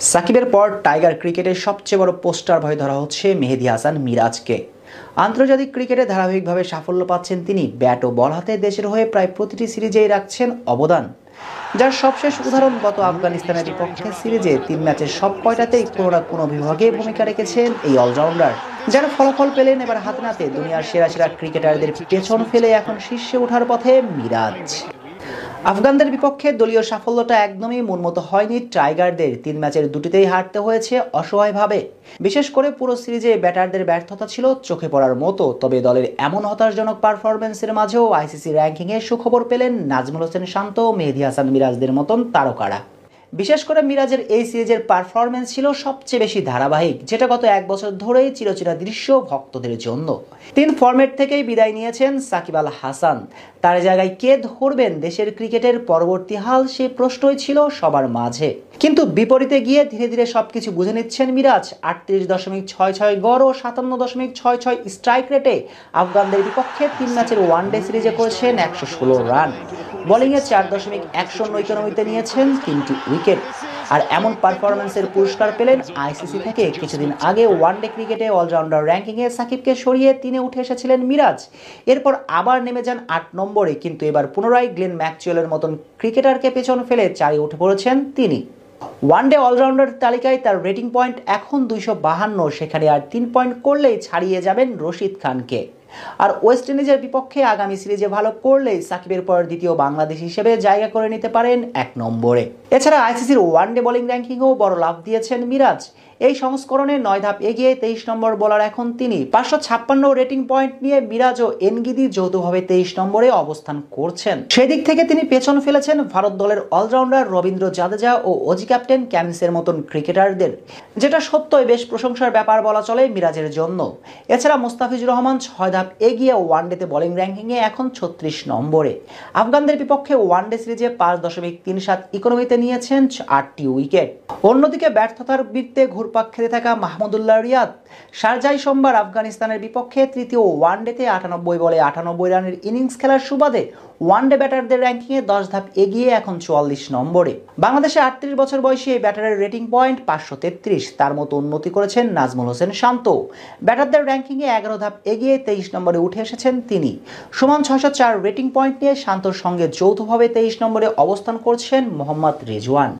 সাকিবের পর টাইগার ক্রিকেটের সবচেয়ে বড় পোস্টার ভয় ধরা হচ্ছে মেহেদী হাসান মিরাজকে। আন্তর্জাতিক ক্রিকেটে ধারাবাহিকভাবে সাফল্য পাচ্ছেন তিনি। ব্যাট ও বল হাতে দেশের হয়ে প্রায় প্রতিটি সিরিজেই রাখছেন অবদান, যার সবশেষ উদাহরণ গত আফগানিস্তানের বিপক্ষে সিরিজে 3 ম্যাচের সব কয়টাতেই কোনো না কোনো বিভাগে ভূমিকা রেখেছেন এই অলরাউন্ডার, যারা ফলাফল পেলেন এবার হাতে নাতে। দুনিয়ার সেরা সেরা ক্রিকেটারদের পেছন ফেলে এখন শীর্ষে ওঠার পথে মিরাজ। আফগানদের বিপক্ষে দলীয় সাফল্যটা একদমই মনমতো হয়নি টাইগারদের। 3 ম্যাচের দুটিতেই হারতে হয়েছে অসহায়ভাবে। বিশেষ করে পুরো সিরিজে ব্যাটারদের ব্যর্থতা ছিল চোখে পড়ার মতো। তবে দলের এমন হতাশজনক পারফরম্যান্সের মাঝেও আইসিসি র্যাঙ্কিংয়ে সুখবর পেলেন নাজমুল হোসেন শান্ত, মেহেদী হাসান মিরাজদের মতন তারকারা। বিশেষ করে মিরাজের এই সিরিজের পারফরম্যান্স ছিল সবচেয়ে বেশি ধারাবাহিক, যেটা গত 1 বছর ধরেই চিরচেনা দৃশ্য ভক্তদের জন্য। 3 ফরম্যাট থেকেই বিদায় নিয়েছেন সাকিব আল হাসান। তার জায়গায় কে ধরবেন দেশের ক্রিকেটের পরবর্তী হাল, সে প্রশ্নই ছিল সবার মাঝে। কিন্তু বিপরীতে গিয়ে ধীরে ধীরে সবকিছু বুঝে নিচ্ছেন মিরাজ। 38.66 গড় ও 57.66 স্ট্রাইক রেটে আফগানদের বিপক্ষে 3 ম্যাচের ওয়ানডে সিরিজে করেছেন 116 রান। বোলিংয়ে 4.199 নিয়েছেন 3টি উইকেট। আর এমন পারফরম্যান্সের পুরস্কার পেলেন আইসিসি থেকে। কিছুদিন আগে ওয়ানডে ক্রিকেটে অলরাউন্ডার র্যাঙ্কিংয়ে সাকিবকে সরিয়ে 3-এ উঠে এসেছিলেন মিরাজ। এরপর আবার নেমে যান 8 নম্বরে, কিন্তু এবার পুনরায় গ্লেন ম্যাক্সওয়েলের মতন ক্রিকেটারকে পেছন ফেলে 4-এ উঠে পড়েছেন তিনি। ওয়ানডে অলরাউন্ডার তালিকায় তার রেটিং পয়েন্ট এখন 252, সেখানে আর 3 পয়েন্ট করলেই ছাড়িয়ে যাবেন রশিদ খানকে। আর ওয়েস্ট ইন্ডিজের বিপক্ষে আগামী সিরিজে ভালো করলেই সাকিবের পর দ্বিতীয় বাংলাদেশ হিসেবে জায়গা করে নিতে পারেন 1 নম্বরে। এছাড়া আইসিসির ওয়ানডে বোলিং র্যাঙ্কিংয়েও বড় লাভ দিয়েছেন মিরাজ। এই সংস্করণে 9 ধাপ এগিয়ে 23 নম্বর বোলার এখন তিনি। 556 রেটিং পয়েন্ট নিয়ে মিরাজ ও এনগিদি যৌথভাবে 23 নম্বরে অবস্থান করছেন। সেদিক থেকে তিনি পেছন ফেলেছেন ভারত দলের অলরাউন্ডার রবীন্দ্র জাদেজা ও অজি ক্যাপ্টেন ক্যামিন্সের মতন ক্রিকেটারদের, যেটা সত্যই বেশ প্রশংসার ব্যাপার বলা চলে মিরাজের জন্য। এছাড়া মুস্তাফিজুর রহমান 6 ধাপ এগিয়ে ওয়ানডেতে বোলিং র্যাঙ্কিংয়ে এখন 36 নম্বরে। আফগানদের বিপক্ষে ওয়ানডে সিরিজে 5.37 ইকোনমিতে নিয়েছেন 8টি উইকেট। অন্যদিকে ব্যর্থতার বৃত্তে ঘুরপাক খেতে থাকা মাহমুদুল্লাহ রিয়াদ শারজায় সোমবার আফগানিস্তানের বিপক্ষে তৃতীয় ওয়ানডেতে 98 বলে 98 রানের ইনিংস খেলার সুবাদে ওয়ানডে ব্যাটারদের র্যাঙ্কিংয়ে 10 ধাপ এগিয়ে এখন 44 নম্বরে। বাংলাদেশে 38 বছর বয়সী এই ব্যাটারের রেটিং পয়েন্ট 533। তার মতো উন্নতি করেছেন নাজমুল হোসেন শান্ত। ব্যাটারদের র্যাঙ্কিংয়ে 11 ধাপ এগিয়ে 23 নম্বরে উঠে এসেছেন তিনি। সমান 604 রেটিং পয়েন্ট নিয়ে শান্তর সঙ্গে যৌথভাবে 23 নম্বরে অবস্থান করছেন মোহাম্মদ রেজওয়ান।